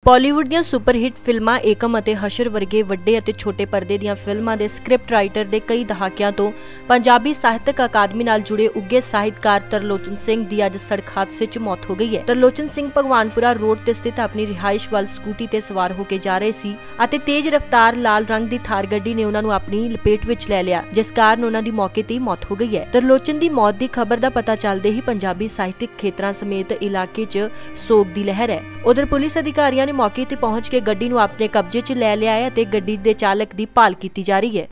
ਬਾਲੀਵੁੱਡ ਦੀਆਂ ਸੁਪਰਹਿੱਟ ਫਿਲਮਾਂ ਏਕਮ ਅਤੇ ਹਸ਼ਰ ਵਰਗੇ ਵੱਡੇ ਅਤੇ ਛੋਟੇ ਪਰਦੇ ਦੀਆਂ ਫਿਲਮਾਂ ਦੇ ਸਕ੍ਰਿਪਟ ਰਾਈਟਰ ਦੇ ਕਈ ਦਹਾਕਿਆਂ ਤੋਂ ਪੰਜਾਬੀ ਸਾਹਿਤਕ ਅਕਾਦਮੀ ਨਾਲ ਜੁੜੇ ਉੱਘੇ ਸਾਹਿਤਕਾਰ ਤਰਲੋਚਨ ਸਿੰਘ ਦੀ ਅੱਜ ਸੜਕ ਹਾਦਸੇ 'ਚ ਮੌਤ ਹੋ ਗਈ ਹੈ। ਤਰਲੋਚਨ ਸਿੰਘ ਭਗਵਾਨਪੁਰਾ ਰੋਡ ਤੇ ਸਥਿਤ ਆਪਣੀ ਰਿਹਾਇਸ਼ ਵੱਲ ਸਕੂਟੀ ਤੇ ਸਵਾਰ ਹੋ ਕੇ ਜਾ ਰਹੇ ਸੀ ਅਤੇ ਤੇਜ਼ ਰਫ਼ਤਾਰ ਲਾਲ ਰੰਗ ਦੀ ਥਾਰ ਗੱਡੀ ਨੇ ਉਹਨਾਂ ਨੂੰ ਆਪਣੀ ਲਪੇਟ ਵਿੱਚ ਲੈ ਲਿਆ, ਜਿਸ ਕਾਰਨ ਉਹਨਾਂ ਦੀ ਮੌਕੇ ਤੇ ਹੀ ਮੌਤ ਹੋ ਗਈ ਹੈ। ਤਰਲੋਚਨ ਦੀ ਮੌਤ ਦੀ ਖਬਰ ਦਾ ਪਤਾ ਚੱਲਦੇ ਹੀ ਪੰਜਾਬੀ ਸਾਹਿਤਕ ਖੇਤਰਾਂ ਸਮੇਤ ਇਲਾਕੇ 'ਚ ਸੋਗ ਦੀ ਲਹਿਰ ਹੈ। ਉਧਰ ਪੁਲਿਸ ਅਧਿਕਾਰੀਆਂ ਨੇ ਮੌਕੇ ਤੇ ਪਹੁੰਚ ਕੇ ਗੱਡੀ ਨੂੰ ਆਪਣੇ ਕਬਜ਼ੇ 'ਚ ਲੈ ਲਿਆ ਹੈ ਅਤੇ ਗੱਡੀ ਦੇ ਚਾਲਕ ਦੀ ਭਾਲ ਕੀਤੀ ਜਾ ਰਹੀ ਹੈ।